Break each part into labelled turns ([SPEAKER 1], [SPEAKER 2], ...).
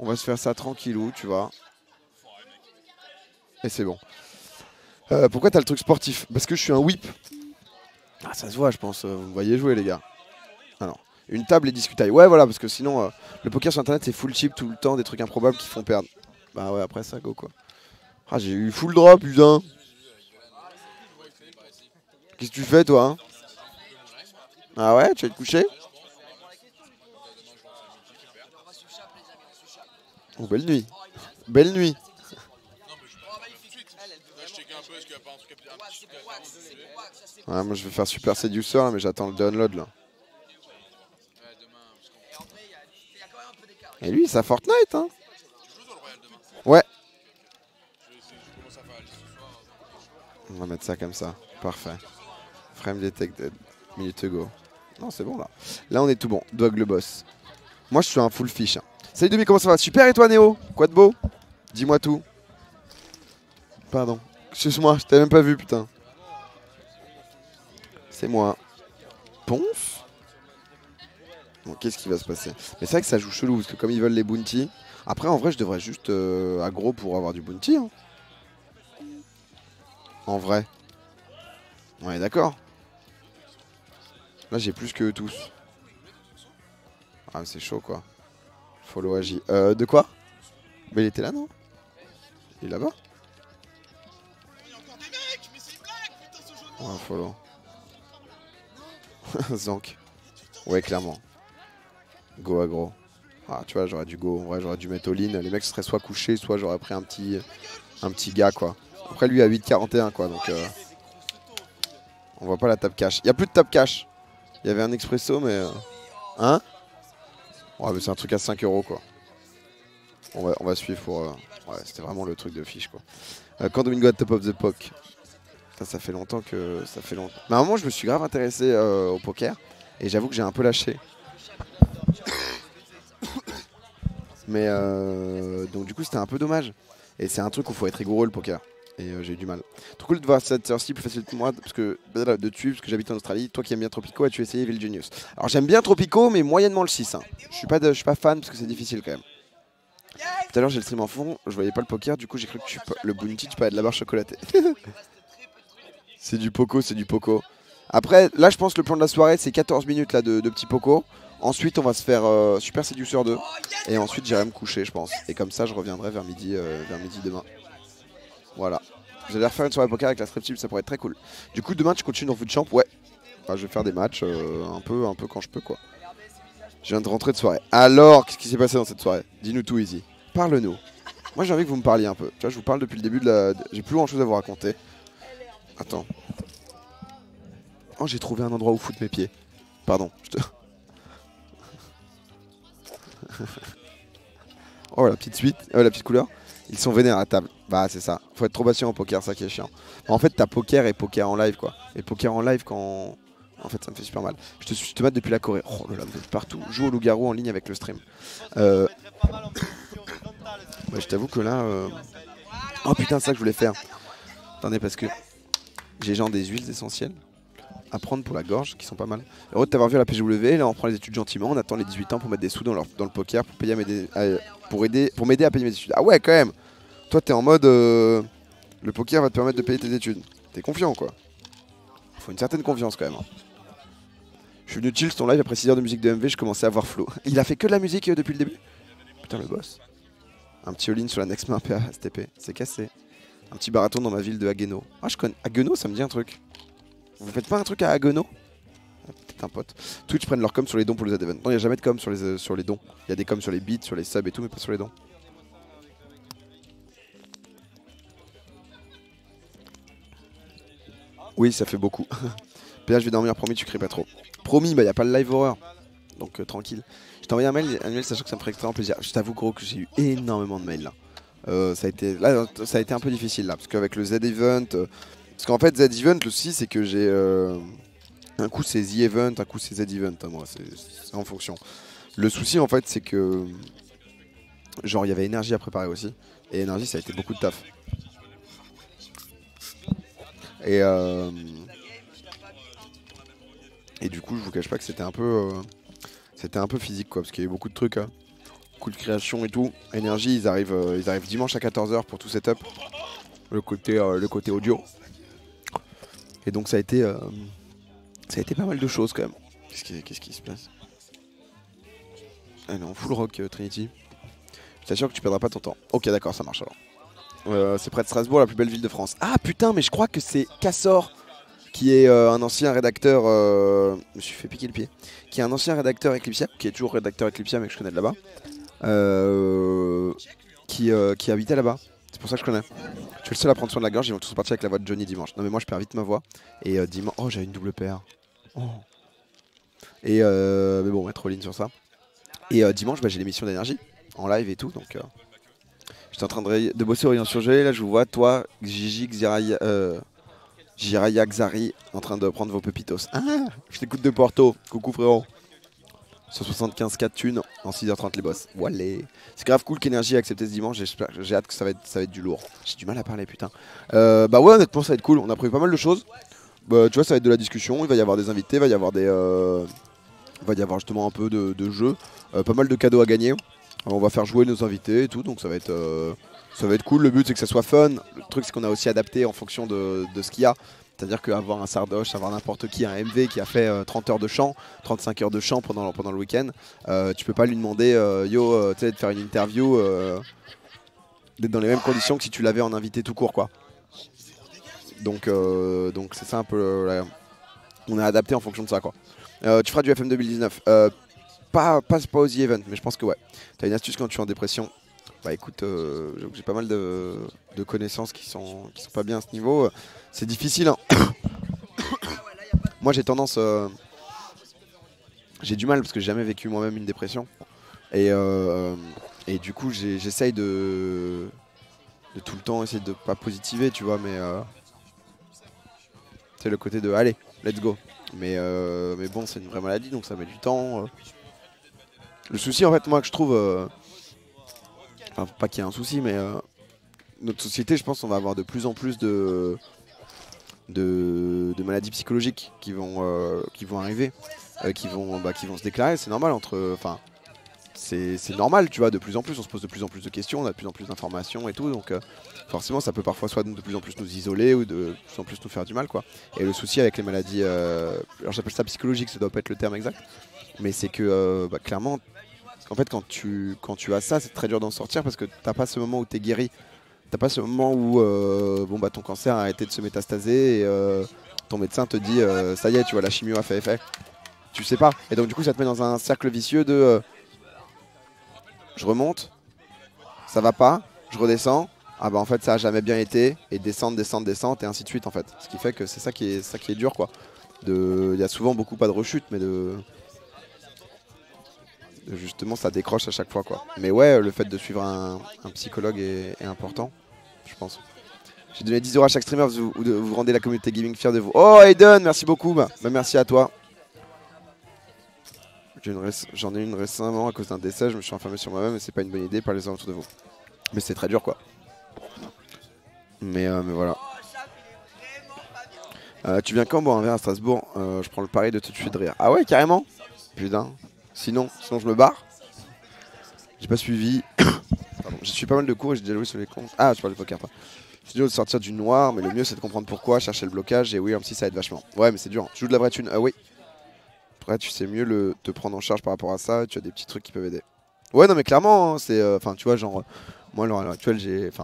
[SPEAKER 1] On va se faire ça tranquillou, tu vois. Et c'est bon. Pourquoi t'as le truc sportif? Parce que je suis un whip. Ah, ça se voit, je pense. Vous voyez jouer, les gars. Alors, une table et discutaille. Ouais, voilà, parce que sinon, le poker sur internet, c'est full chip tout le temps, des trucs improbables qui font perdre. Bah ouais, après ça, go quoi. Ah, j'ai eu full drop, putain. Qu'est-ce que tu fais, toi hein? Ah ouais, tu vas te coucher? Oh, belle nuit. Belle nuit. Ouais, moi, je vais faire Super Seducer, là, mais j'attends le download, là. Et lui, ça Fortnite, hein? Ouais. On va mettre ça comme ça. Parfait. Frame detected. Minute ago. Non, c'est bon, là. Là, on est tout bon. Dog le boss. Moi, je suis un full fish. Hein. Salut, Demi, comment ça va? Super, et toi, Néo? Quoi de beau? Dis-moi tout. Pardon. Excuse-moi, je t'avais même pas vu, putain. C'est moi. Ponce? Bon, qu'est-ce qui va se passer? Mais c'est vrai que ça joue chelou, parce que comme ils veulent les bounty... Après, en vrai, je devrais juste aggro pour avoir du bounty. Hein. En vrai. On est d'accord. Là, j'ai plus que eux tous. Ah, c'est chaud, quoi. Follow AJ. De quoi? Mais il était là, non? Il est là-bas? Ouais, follow. Zank. Ouais, clairement. Go aggro. Ah, tu vois, j'aurais dû go. En vrai, j'aurais dû mettre all-in. Les mecs seraient soit couchés, soit j'aurais pris un petit gars, quoi. Après, lui, à 8,41, quoi. Donc, on voit pas la table cash. Il n'y a plus de table cash. Il y avait un expresso, mais... Hein? Ouais, mais c'est un truc à 5 euros, quoi. On va suivre pour... Ouais, c'était vraiment le truc de fiche, quoi. Quand Domingo at top of the poke. Ça fait longtemps que... Ça fait longtemps. Mais à un moment, je me suis grave intéressé au poker. Et j'avoue que j'ai un peu lâché. Mais donc du coup c'était un peu dommage. Et c'est un truc où il faut être rigoureux le poker. Et j'ai eu du mal. Trop cool de voir cette heure-ci plus facile que moi parce que de tuer parce que j'habite en Australie. Toi qui aimes bien Tropico, as-tu essayé Evil Genius? Alors j'aime bien Tropico mais moyennement le 6. Hein. Je suis pas fan parce que c'est difficile quand même. Tout à l'heure j'ai le stream en fond, je voyais pas le poker, du coup j'ai cru que le bounty tu parlais de la barre chocolatée. C'est du poco, c'est du poco. Après, là, je pense que le plan de la soirée, c'est 14 minutes là, de petit poco. Ensuite, on va se faire Super Séduceur 2. Et ensuite, j'irai me coucher, je pense. Et comme ça, je reviendrai vers midi demain. Voilà. Vous allez refaire une soirée poker avec la strip team, ça pourrait être très cool. Du coup, demain, tu continues dans Foot Champ? Ouais. Enfin, je vais faire des matchs un peu quand je peux, quoi. Je viens de rentrer de soirée. Alors, qu'est-ce qui s'est passé dans cette soirée? Dis-nous tout, Easy. Parle-nous. Moi, j'ai envie que vous me parliez un peu. Tu vois, je vous parle depuis le début de la... J'ai plus grand-chose à vous raconter. Attends. Oh, j'ai trouvé un endroit où foutre mes pieds. Pardon. Oh, la petite suite, la petite couleur. Ils sont vénères à table. Bah, c'est ça. Faut être trop patient au poker, ça qui est chiant. En fait, t'as poker et poker en live, quoi. Et poker en live, quand. En fait, ça me fait super mal. Je te mate depuis la Corée. Oh là là, vous êtes partout. Joue au loup-garou en ligne avec le stream. Bah, je t'avoue que là. Oh putain, c'est ça que je voulais faire. Attendez, parce que j'ai genre des huiles essentielles à prendre pour la gorge qui sont pas mal. Heureux de t'avoir vu à la PGW, là on prend les études gentiment, on attend les 18 ans pour mettre des sous dans le poker pour payer pour m'aider à payer mes études. Ah ouais quand même. Toi t'es en mode le poker va te permettre de payer tes études. T'es confiant quoi. Faut une certaine confiance quand même. Hein. Je suis venu chill ton live après 6 heures de musique de MV, je commençais à voir flow. Il a fait que de la musique depuis le début. Putain le boss. Un petit all-in sur la next map à STP, c'est cassé. Un petit barathon dans ma ville de Haguenau. Ah je connais Haguenau, ça me dit un truc. Vous faites pas un truc à Haguenau? Peut-être un pote. Twitch prennent leur com sur les dons pour les ad-events. Non, il n'y a jamais de com sur les dons. Il y a des coms sur les beats, sur les subs et tout, mais pas sur les dons. Oui, ça fait beaucoup. PH, je vais dormir, promis, tu cries pas trop. Promis, bah y a pas le live horreur. Donc tranquille. Je t'ai envoyé un mail, sachant que ça me ferait extrêmement plaisir. Je t'avoue gros que j'ai eu énormément de mails là. Ça a été un peu difficile là, parce qu'avec le Z-Event... parce qu'en fait, Z-Event, le souci c'est que j'ai... un coup c'est The Event, un coup c'est Z-Event, hein, moi, c'est en fonction. Le souci en fait c'est que... Genre il y avait énergie à préparer aussi. Et énergie ça a été beaucoup de taf. Et du coup je vous cache pas que c'était un peu physique quoi, parce qu'il y a eu beaucoup de trucs. Hein. Cool création et tout. Énergie, ils arrivent dimanche à 14h pour tout setup. Le côté audio. Et donc ça a été pas mal de choses quand même. Qu'est-ce qui se passe? Ah non, full rock Trinity. Je t'assure que tu perdras pas ton temps. Ok, d'accord, ça marche alors. C'est près de Strasbourg, la plus belle ville de France. Ah putain, mais je crois que c'est Cassor, qui est un ancien rédacteur. Je me suis fait piquer le pied. Qui est un ancien rédacteur Eclipsia, qui est toujours rédacteur Eclipsia, mais que je connais de là-bas. Qui habitait là-bas. C'est pour ça que je connais. Je suis le seul à prendre soin de la gorge, ils vont tous partir avec la voix de Johnny dimanche. Non mais moi je perds vite ma voix. Et dimanche. Oh, j'avais une double paire. Oh. Et mais bon, on va mettre all-in sur ça. Et dimanche, j'ai l'émission d'énergie en live et tout. Donc j'étais en train de bosser au rayon surgelé. Là, je vous vois, toi, Gigi, Jiraya, Xari, en train de prendre vos pepitos. Ah, je t'écoute de Porto. Coucou frérot. 175 thunes en 6h30 les boss. Voilà. C'est grave cool qu'Energy ait accepté ce dimanche. J'ai hâte que ça va être du lourd. J'ai du mal à parler, putain. Bah ouais, honnêtement, ça va être cool. On a prévu pas mal de choses. Bah, tu vois, ça va être de la discussion. Il va y avoir des invités, il va y avoir justement un peu de jeux. Pas mal de cadeaux à gagner. On va faire jouer nos invités et tout. Donc ça va être cool. Le but, c'est que ça soit fun. Le truc, c'est qu'on a aussi adapté en fonction de ce qu'il y a. C'est-à-dire qu'avoir un Sardoche, avoir n'importe qui, un MV qui a fait 30 heures de chant, 35 heures de chant pendant le week-end, tu peux pas lui demander de faire une interview, d'être dans les mêmes conditions que si tu l'avais en invité tout court, quoi. Donc c'est ça un peu. On a adapté en fonction de ça, quoi. Tu feras du FM 2019. Pas aux The Event, mais je pense que ouais. T'as une astuce quand tu es en dépression. Bah écoute, j'ai pas mal de connaissances qui sont pas bien à ce niveau. C'est difficile, hein. Moi j'ai tendance... j'ai du mal parce que j'ai jamais vécu moi-même une dépression. Et du coup j'essaye de tout le temps essayer de pas positiver, tu vois, mais... c'est le côté de allez, let's go. Mais bon, c'est une vraie maladie, donc ça met du temps. Le souci en fait, moi que je trouve... enfin, pas qu'il y ait un souci, mais notre société, je pense, on va avoir de plus en plus de maladies psychologiques qui vont arriver, qui vont se déclarer. C'est normal c'est normal, tu vois. De plus en plus, on se pose de plus en plus de questions, on a de plus en plus d'informations et tout, donc forcément, ça peut parfois soit de plus en plus nous isoler ou de plus en plus nous faire du mal, quoi. Et le souci avec les maladies, alors j'appelle ça psychologique, ça doit pas être le terme exact, mais c'est que clairement. En fait, quand tu as ça, c'est très dur d'en sortir parce que t'as pas ce moment où t'es guéri. T'as pas ce moment où ton cancer a arrêté de se métastaser et ton médecin te dit ça y est, tu vois, la chimio a fait effet. Tu sais pas. Et donc du coup, ça te met dans un cercle vicieux de je remonte, ça va pas, je redescends. Ah bah en fait, ça a jamais bien été et descendre et ainsi de suite en fait. Ce qui fait que c'est ça qui est dur, quoi. Il y a souvent beaucoup pas de rechute, mais justement ça décroche à chaque fois, quoi. Mais ouais, le fait de suivre un psychologue est important, je pense. J'ai donné 10 € à chaque streamer, vous rendez la communauté gaming fière de vous. Oh Aiden, merci beaucoup, merci à toi. J'en ai une récemment à cause d'un décès, je me suis enfermé sur moi-même et c'est pas une bonne idée, parlez en autour de vous. Mais c'est très dur, quoi. Mais voilà. Tu viens quand boire un verre à Strasbourg? Je prends le pari de te tuer de rire. Ah ouais, carrément? Putain. Sinon je me barre. J'ai pas suivi. Pardon. J'ai suivi pas mal de cours et j'ai déjà joué sur les comptes. Ah, tu parles de poker, toi. C'est dur de sortir du noir, mais le mieux c'est de comprendre pourquoi, chercher le blocage et oui, même si ça aide vachement. Ouais, mais c'est dur. Tu joues de la vraie thune. Oui. Après, tu sais mieux te prendre en charge par rapport à ça. Tu as des petits trucs qui peuvent aider. Ouais, non, mais clairement, hein, c'est. Enfin, tu vois, genre. Moi, à l'heure actuelle, j'ai. Enfin.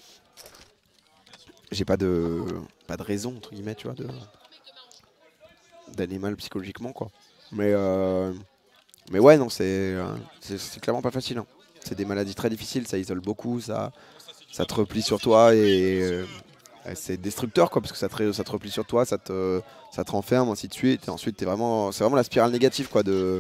[SPEAKER 1] J'ai pas de raison, entre guillemets, tu vois, d'aller mal psychologiquement, quoi. Mais ouais, non, c'est clairement pas facile, hein. C'est des maladies très difficiles, ça isole beaucoup, ça te replie sur toi et c'est destructeur, quoi, parce que ça te replie sur toi, ça te renferme, ainsi de suite. Et ensuite, c'est vraiment la spirale négative, quoi, de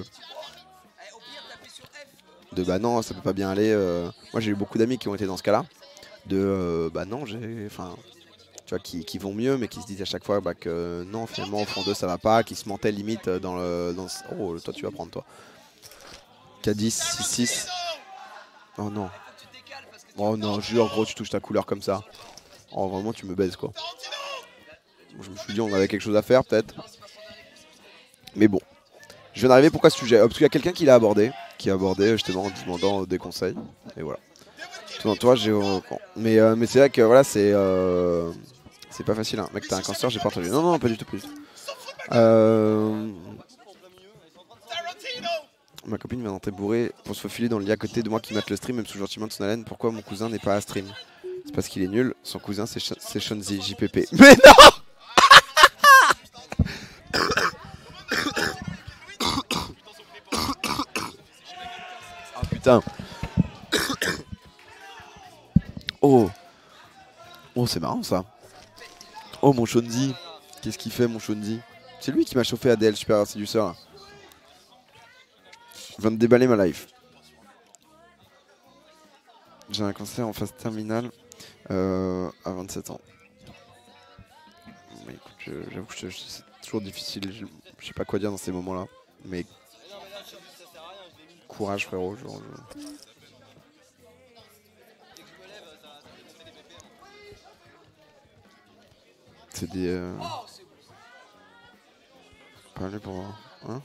[SPEAKER 1] bah non, ça peut pas bien aller. Moi, j'ai eu beaucoup d'amis qui ont été dans ce cas-là, bah non, tu vois, qui vont mieux, mais qui se disent à chaque fois que non, finalement, au fond d'eux, ça va pas, qui se mentaient limite dans Oh, toi, tu vas prendre, toi. K10, 6-6. Oh non. Oh non, jure, gros, tu touches ta couleur comme ça. Oh, vraiment, tu me baises, quoi. Je me suis dit, on avait quelque chose à faire, peut-être. Mais bon. Je viens d'arriver, pourquoi ce sujet? Parce qu'il y a quelqu'un qui l'a abordé, qui abordait justement en demandant des conseils. Et voilà. Tout l'entourage j'ai mais c'est vrai que voilà, c'est pas facile. Hein. Mec, t'as un cancer, j'ai pas entendu. Non, non, pas du tout, pas du tout. Ma copine vient d'entrer bourrée pour se faufiler dans le lit à côté de moi qui mate le stream, même sous le gentiment de son haleine. Pourquoi mon cousin n'est pas à stream? C'est parce qu'il est nul. Son cousin, c'est Shonzi, JPP. Mais non! Ah putain. Oh. Oh, c'est marrant ça. Oh, mon Shonzi. Qu'est-ce qu'il fait, mon Shonzi? C'est lui qui m'a chauffé ADL Super Séduceur. Je viens de déballer ma life. J'ai un cancer en phase terminale à 27 ans. Mais écoute, j'avoue que c'est toujours difficile. Je sais pas quoi dire dans ces moments-là. Mais courage, frérot. Genre, c'est des... Parlez pour... Hein?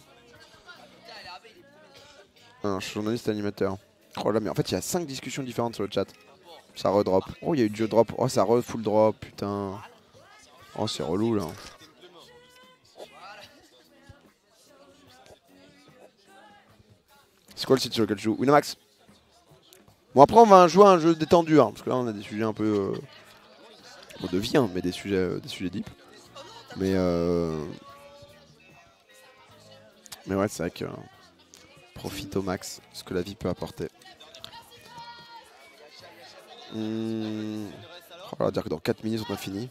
[SPEAKER 1] Ah, je suis journaliste animateur. Oh là, mais en fait, il y a 5 discussions différentes sur le chat. Ça redrop. Oh, il y a eu du drop. Oh, ça full drop, putain. Oh, c'est relou là. C'est quoi le site sur lequel tu joues? Winamax. Bon, après, on va jouer à un jeu détendu. Hein, parce que là, on a des sujets un peu. Bon, de vie, hein, mais des sujets deep. Mais ouais, c'est vrai que. Profite au max ce que la vie peut apporter. On va dire que dans 4 minutes on a fini.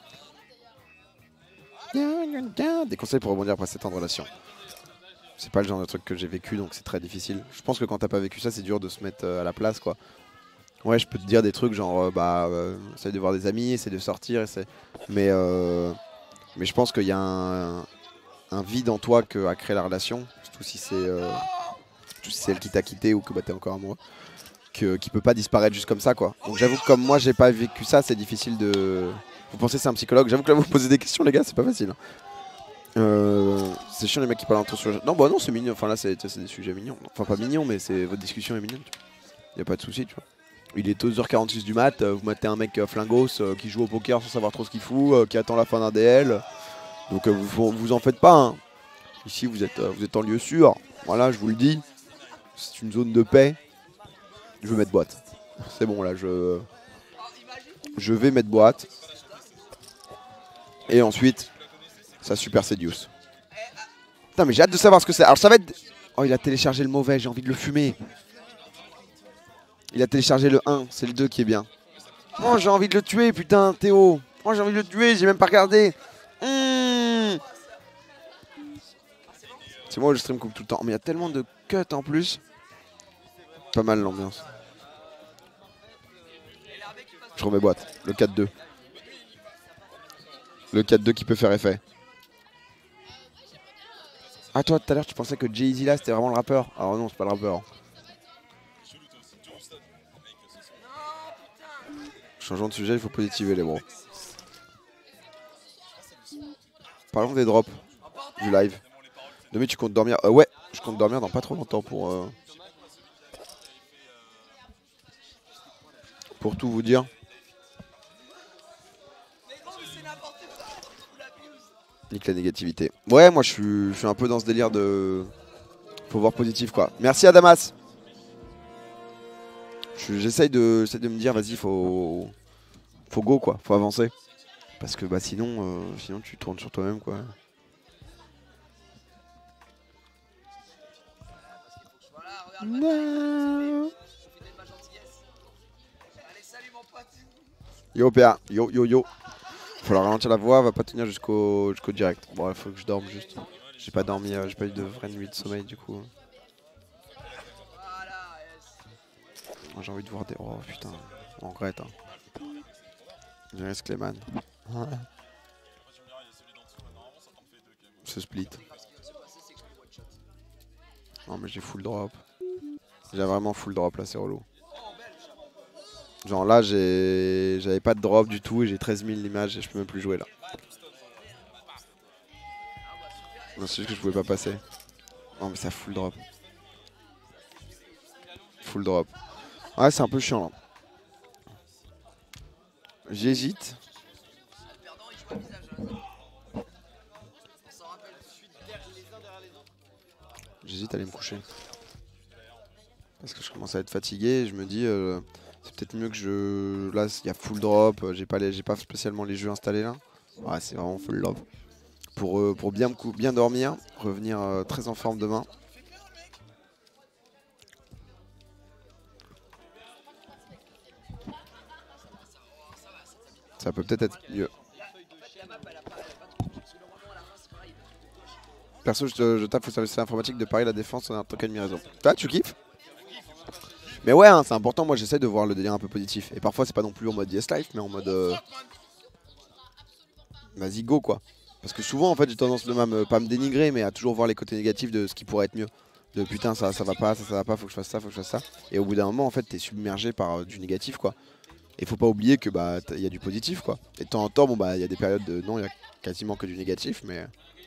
[SPEAKER 1] Des conseils pour rebondir après 7 ans de relation. C'est pas le genre de truc que j'ai vécu donc c'est très difficile. Je pense que quand t'as pas vécu ça c'est dur de se mettre à la place quoi. Ouais je peux te dire des trucs genre essaye de voir des amis, essaye de sortir, mais je pense qu'il y a un vide en toi que a créé la relation. Surtout si c'est elle qui t'a quitté ou que bah, t'es encore amoureux. Qui peut pas disparaître juste comme ça quoi. Donc j'avoue que comme moi j'ai pas vécu ça, c'est difficile de... Vous pensez que c'est un psychologue? J'avoue que là vous posez des questions les gars, c'est pas facile. C'est chiant les mecs qui parlent un tour sur... Non bah non c'est mignon, enfin là c'est des sujets mignons. Enfin pas mignons mais votre discussion est mignonne. Y a pas de souci tu vois. Il est 2h46 du mat, vous mettez un mec flingos qui joue au poker sans savoir trop ce qu'il fout, qui attend la fin d'un DL. Donc vous en faites pas hein. Ici vous êtes en lieu sûr, voilà je vous le dis. C'est une zone de paix. Je veux mettre boîte. C'est bon là, je vais mettre boîte. Et ensuite, ça super séduce. Putain mais j'ai hâte de savoir ce que c'est. Alors ça va être... Oh il a téléchargé le mauvais, j'ai envie de le fumer. Il a téléchargé le 1, c'est le 2 qui est bien. Oh j'ai envie de le tuer putain Théo. Oh j'ai envie de le tuer, j'ai même pas regardé. C'est moi où je stream coupe tout le temps. Mais il y a tellement de cuts en plus. Pas mal l'ambiance. Je remets boîte, le 4-2. Le 4-2 qui peut faire effet. Ah toi tout à l'heure tu pensais que Jay-Z là c'était vraiment le rappeur. Alors non c'est pas le rappeur. Changeons de sujet, il faut positiver les bros. Parlons des drops du live. Demain tu comptes dormir? Ouais, je compte dormir dans pas trop longtemps pour tout vous dire. Nique la négativité. Ouais, moi je suis un peu dans ce délire de... Faut voir positif quoi. Merci à Damas. J'essaye de me dire, vas-y, faut go quoi, faut avancer. Parce que bah sinon tu tournes sur toi-même quoi. Non. Yo PA, yo. Faut leur ralentir la voix, va pas tenir jusqu'au direct. Bon, il faut que je dorme juste. J'ai pas dormi, j'ai pas eu de vraie nuit de sommeil du coup. J'ai envie de voir des... Oh putain, on regrette hein. Je reste Clayman. Ce split. Non mais j'ai full drop. J'ai vraiment full drop là, c'est relou. Genre là j'avais pas de drop du tout et j'ai 13 000 images et je peux même plus jouer là. Non c'est juste que je pouvais pas passer. Non mais ça full drop. full drop. Ouais, c'est un peu chiant là. J'hésite. J'hésite à aller me coucher. Parce que je commence à être fatigué et je me dis c'est peut-être mieux que je... Là il y a full drop, j'ai pas spécialement les jeux installés là. Ouais, c'est vraiment full drop. Pour bien dormir, revenir très en forme demain. Ça peut peut-être être mieux. Perso, je tape au service informatique de Paris La Défense, on a un token mi-réseau. Toi, tu kiffes? Mais ouais, hein, c'est important, moi j'essaie de voir le délire un peu positif. Et parfois c'est pas non plus en mode yes life, mais en mode... Vas-y go quoi. Parce que souvent en fait j'ai tendance pas me dénigrer, mais à toujours voir les côtés négatifs de ce qui pourrait être mieux. De putain ça va pas, ça va pas, faut que je fasse ça, faut que je fasse ça. Et au bout d'un moment en fait t'es submergé par du négatif quoi. Et faut pas oublier que bah y a du positif quoi. Et de temps en temps bon bah y a des périodes de non, il y a quasiment que du négatif, mais...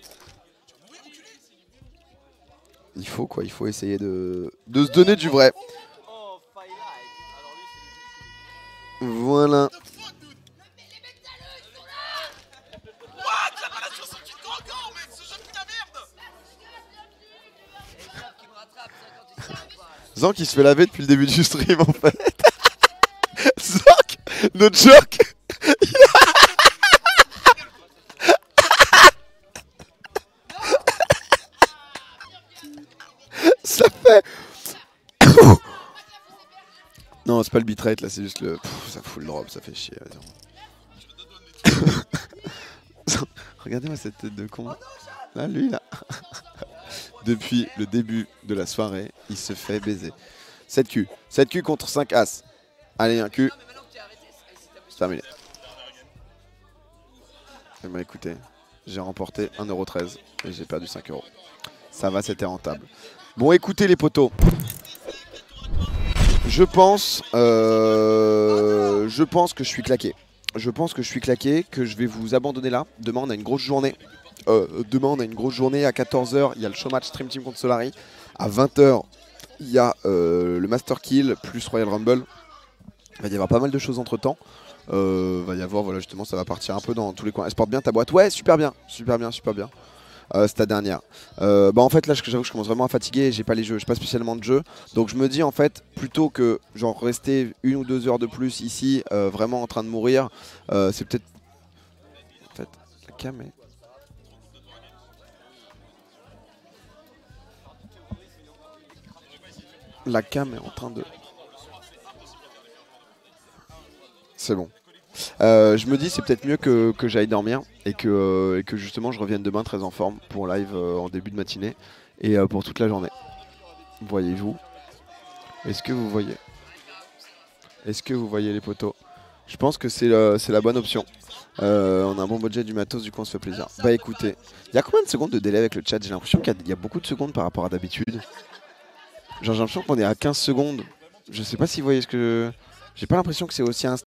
[SPEAKER 1] Il faut quoi, il faut essayer de se donner du vrai. Voilà. Zank il se fait laver depuis le début du stream en fait. Zank, notre joke. Ça fait... Non, c'est pas le bitrate là, c'est juste le... ça fout le drop, ça fait chier. Regardez-moi cette tête de con. Là, lui là. Depuis le début de la soirée, il se fait baiser. 7Q. 7Q contre 5 As. Allez, un Q. C'est terminé. Eh ben, écoutez, j'ai remporté 1,13€ et j'ai perdu 5€. Ça va, c'était rentable. Bon, écoutez les potos. Je pense que je suis claqué. Je pense que je suis claqué, que je vais vous abandonner là. Demain, on a une grosse journée. À 14h, il y a le showmatch Stream Team contre Solari. À 20h, il y a le Master Kill plus Royal Rumble. Il va y avoir pas mal de choses entre temps. Va y avoir, voilà, justement, ça va partir un peu dans tous les coins. Elle se porte bien ta boîte? Ouais, super bien. Super bien, super bien. C'est ta dernière. Bah en fait là j'avoue que je commence vraiment à fatiguer, j'ai pas les jeux, j'ai pas spécialement de jeux. Donc je me dis en fait plutôt que genre rester 1 ou 2 heures de plus ici vraiment en train de mourir, c'est peut-être... En fait la cam est... La cam est en train de... C'est bon. Je me dis c'est peut-être mieux que j'aille dormir et que justement je revienne demain très en forme pour live en début de matinée et pour toute la journée. Voyez-vous? Est-ce que vous voyez? Est-ce que vous voyez les potos? Je pense que c'est la bonne option. On a un bon budget du matos, du coup on se fait plaisir. Bah écoutez, il y a combien de secondes de délai avec le chat? J'ai l'impression qu'il y a beaucoup de secondes par rapport à d'habitude. Genre j'ai l'impression qu'on est à 15 secondes. Je sais pas si vous voyez ce que... J'ai pas l'impression que c'est aussi